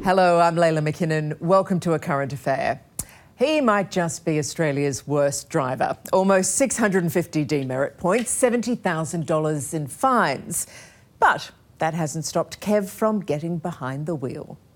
Hello, I'm Layla McKinnon. Welcome to A Current Affair. He might just be Australia's worst driver. Almost 650 demerit points, $70,000 in fines. But that hasn't stopped Kev from getting behind the wheel.